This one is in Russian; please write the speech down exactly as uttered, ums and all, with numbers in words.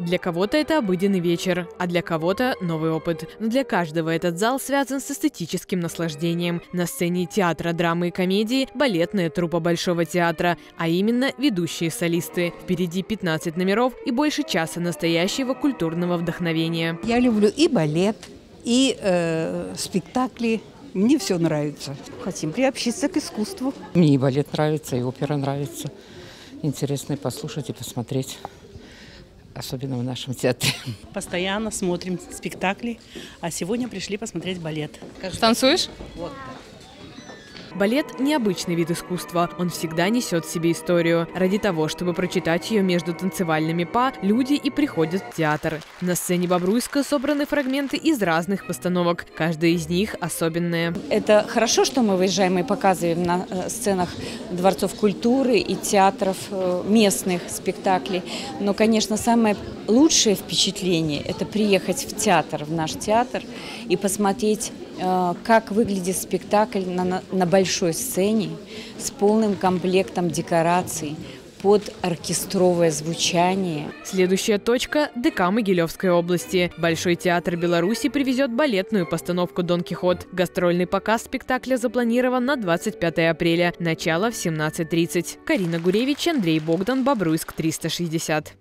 Для кого-то это обыденный вечер, а для кого-то новый опыт. Но для каждого этот зал связан с эстетическим наслаждением. На сцене театра, драмы и комедии балетная труппа Большого театра, а именно ведущие солисты. Впереди пятнадцать номеров и больше часа настоящего культурного вдохновения. Я люблю и балет, и э, спектакли. Мне все нравится. Хотим приобщиться к искусству. Мне и балет нравится, и опера нравится. Интересно и послушать, и посмотреть. Особенно в нашем театре. Постоянно смотрим спектакли, а сегодня пришли посмотреть балет. Танцуешь? Вот. Балет – необычный вид искусства. Он всегда несет в себе историю. Ради того, чтобы прочитать ее между танцевальными па, люди и приходят в театр. На сцене Бобруйска собраны фрагменты из разных постановок. Каждая из них особенная. Это хорошо, что мы выезжаем и показываем на сценах дворцов культуры и театров местных спектаклей. Но, конечно, самое лучшее впечатление – это приехать в театр, в наш театр, и посмотреть, как выглядит спектакль на, на большой сцене с полным комплектом декораций под оркестровое звучание. Следующая точка – ДК Могилевской области. Большой театр Беларуси привезет балетную постановку «Дон Кихот». Гастрольный показ спектакля запланирован на двадцать пятое апреля. Начало в семнадцать тридцать. Карина Гуревич, Андрей Богдан, Бобруйск, триста шестьдесят.